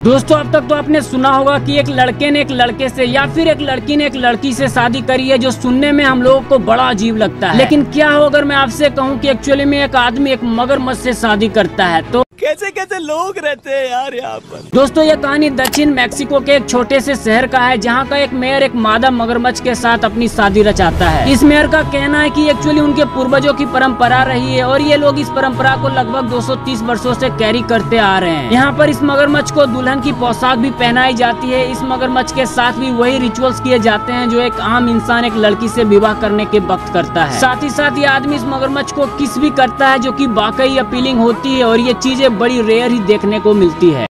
दोस्तों अब तक तो आपने सुना होगा कि एक लड़के ने एक लड़के से या फिर एक लड़की ने एक लड़की से शादी करी है, जो सुनने में हम लोगों को बड़ा अजीब लगता है। लेकिन क्या हो अगर मैं आपसे कहूँ कि एक्चुअली में एक आदमी एक मगरमच्छ से शादी करता है, तो कैसे कैसे लोग रहते हैं यार यहाँ पर। दोस्तों ये कहानी दक्षिण मैक्सिको के एक छोटे से शहर का है, जहाँ का एक मेयर एक मादा मगरमच्छ के साथ अपनी शादी रचाता है। इस मेयर का कहना है कि एक्चुअली उनके पूर्वजों की परंपरा रही है और ये लोग इस परंपरा को लगभग 230 वर्षों से कैरी करते आ रहे हैं। यहाँ पर इस मगरमच्छ को दुल्हन की पोशाक भी पहनाई जाती है। इस मगरमच्छ के साथ भी वही रिचुअल्स किए जाते हैं जो एक आम इंसान एक लड़की से विवाह करने के वक्त करता है। साथ ही साथ ये आदमी इस मगरमच्छ को किस भी करता है, जो कि वाकई अपीलिंग होती है और ये चीजें बड़ी रेयर ही देखने को मिलती है।